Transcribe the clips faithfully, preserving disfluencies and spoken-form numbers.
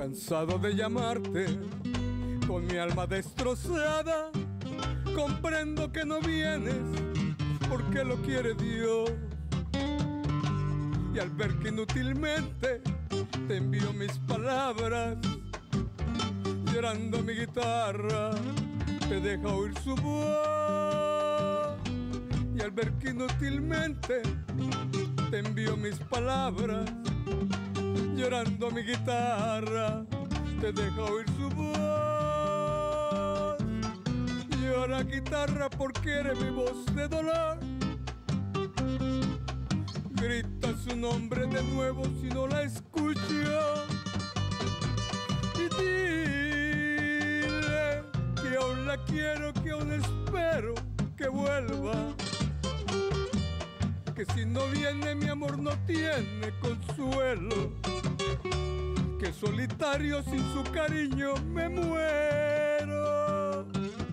Cansado de llamarte, con mi alma destrozada, comprendo que no vienes porque lo quiere Dios. Y al ver que inútilmente te envío mis palabras, llorando mi guitarra te deja oír su voz. Y al ver que inútilmente te envío mis palabras, llorando mi guitarra te deja oír su voz. Llora guitarra porque eres mi voz de dolor. Grita su nombre de nuevo si no la escucho. Y dile que aún la quiero, que aún espero que vuelva. Que si no viene mi amor no tiene consuelo. Que solitario sin su cariño me muero.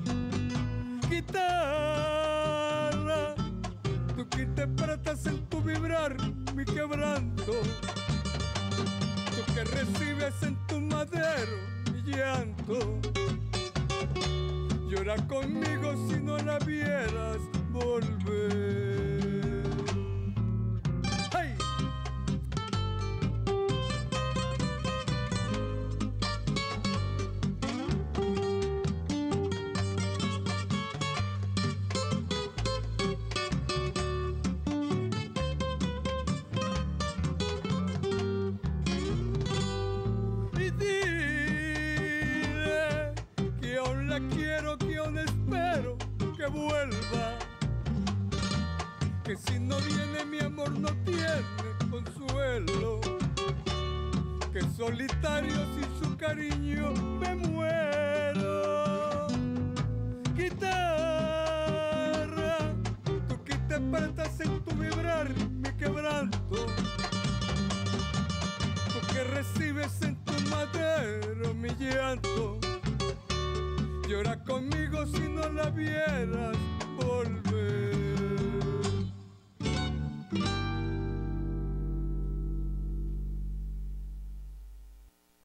Guitarra, tú que interpretas en tu vibrar mi quebranto, tú que recibes en tu madero mi llanto. Llora conmigo si no la vieras volver. ¡Hey! Quiero, que aún espero que vuelva. Que si no viene mi amor no tiene consuelo. Que solitario sin su cariño me muero. Guitarra, tú que interpretas en tu vibrar mi quebranto, tú que recibes en tu madero mi llanto. Llora conmigo si no la vieras volver.